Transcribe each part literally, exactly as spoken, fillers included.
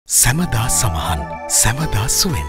සැමදා සමහන් සැමදා සුවෙන්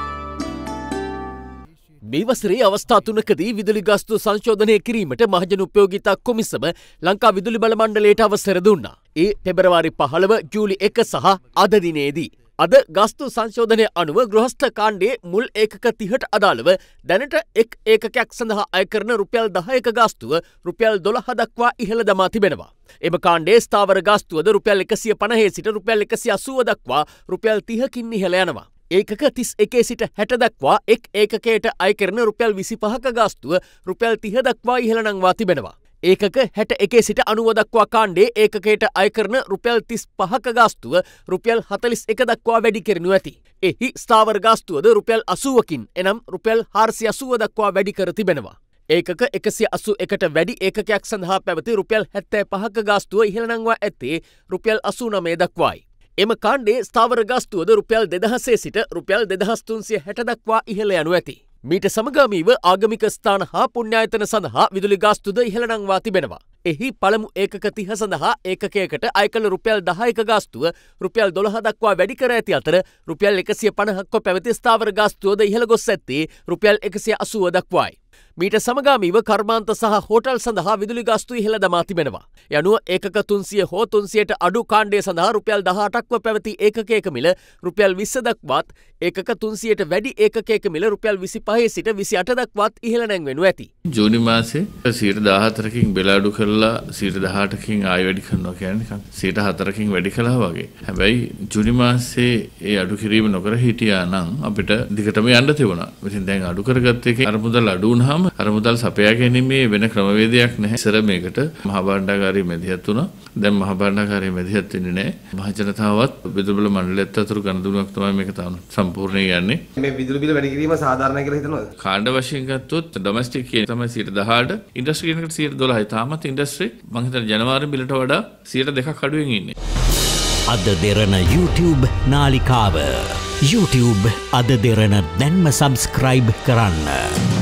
මේ වසරේ අවස්ථා තුනකදී විදුලි ගාස්තු සංශෝධනය කිරීමට මහජන උපයෝගිතා කොමිසම ලංකා විදුලි බල මණ්ඩලයට අවසර දුන්නා. ඒ පෙබරවාරි පහළව ජූලි එක සහ අද දිනේදී අද ගාස්තු සංශෝධනය අනුව ගෘහස්ථ කාණ්ඩයේ මුල් ඒකක තිහට අදාළව දැනට එක් ඒකකයක් සඳහා අය කරන රුපියල් දහයක ගාස්තුව රුපියල් දොළහ දක්වා ඉහළ දමා තිබෙනවා. එම කාණ්ඩයේ ස්ථාවර ගාස්තුවද රුපියල් එකසිය පනහේ සිට රුපියල් එකසිය අසූව දක්වා රුපියල් තිහකින් ඉහළ යනවා. ඒකක තිස් එකේ සිට හැට දක්වා එක් ඒකකයට අය කරන රුපියල් විසිපහක ගාස්තුව රුපියල් තිහ දක්වා ඉහළ නංවා තිබෙනවා. ඒකක හැට එකේ සිට අනූව දක්වා කාණ්ඩේ ඒකකයට අය කරන රුපියල් තිස් පහක ගාස්තුව රුපියල් හතලිස් එක දක්වා වැඩි කරනු ඇති. එහි ස්ථාවර ගාස්තුවද රුපියල් අසූවකින් එනම් රුපියල් හාරසිය අසූව දක්වා වැඩි කර තිබෙනවා. ඒකක එකසිය අසූ එකට වැඩි ඒකකයක් සඳහා පැවති රුපියල් හැත්තෑ පහක ගාස්තුව ඉහළ නංවා ඇත්තේ රුපියල් අසූ නවය දක්වායි. එම කාණ්ඩේ ස්ථාවර ගාස්තුවද රුපියල් දෙදහසේ සිට රුපියල් දෙදහස් තුන්සිය හැට දක්වා ඉහළ යනු ඇති. මීට සමගාමීව ආගමික ස්ථාන හා පුණ්‍යායතන සඳහා විදුලි ගාස්තුද ඉහළ නංවා තිබෙනවා. එහි පළමු ඒකක තිහ සඳහා ඒකකයකට අය කළ රුපියල් දහයක ගාස්තුව රුපියල් දොළහ දක්වා වැඩි කර ඇති අතර රුපියල් එකසිය පනහක්ව පැවති ස්ථාවර ගාස්තුවද ඉහළ ගොස් ඇත්තේ රුපියල් එකසිය අසූව දක්වායි. මීට සමගාමීව කර්මාන්ත සහ හෝටල් සඳහා විදුලි ගාස්තු ඉහළ දමා තිබෙනවා. යනුව ඒකක තුන්සිය හෝ තුන්සියට අඩු කාණ්ඩය සඳහා රුපියල් දහඅටක්ව පැවති ඒකකයක මිල රුපියල් විස්ස දක්වාත් ඒකක තුන්සියට වැඩි ඒකකයක මිල රුපියල් විසිපහේ සිට විසිඅට දක්වාත් ඉහළ නැංවෙනු ඇති. ජූනි මාසේ සියයට දහහතරකින් බෙල අඩු කරලා සියයට දහඅටකින් ආයෙ වැඩි කරනවා කියන්නේ නිකන් සියයට හතරකින් වැඩි කළා වගේ. හැබැයි ජූනි මාසේ ඒ අඩු කිරීම නොකර හිටියා නම් අපිට දිගටම යන්න තිබුණා. ඉතින් දැන් අඩු කරගත්ත එකේ අර මුදල් අඩු වුණාම අර මුදල් සපයා ගැනීමේ වෙන ක්‍රමවේදයක් නැහැ. ඉතර මේකට මහා භාණ්ඩාගාරයේ මැදිහත් වුණා. දැන් මහා භාණ්ඩාගාරයේ මැදිහත් වෙන්නේ නැහැ. මහ ජනතාවත් විදුලි බල මණ්ඩලයත් අතර ගනුදෙනුවක් තමයි මේක තාම සම්පූර්ණයෙන් යන්නේ. මේ විදුලි බිල වැඩි කිරීම සාධාරණයි කියලා හිතනවද? කාණ්ඩ වශයෙන් ගත්තොත් ඩොමස්ටික් කියන තමයි සියයට දහඅට, ඉන්ඩස්ට්‍රි කියනකට සියයට දොළහයි. තාමත් ඉන්ඩස්ට්‍රි මම හිතන්නේ ජනවාරි බිලට වඩා සියයට දෙකක් අඩුවෙන් ඉන්නේ. අද දෙරණ YouTube නාලිකාව YouTube අද දෙරණ දැන්ම සබස්ක්‍රයිබ් කරන්න.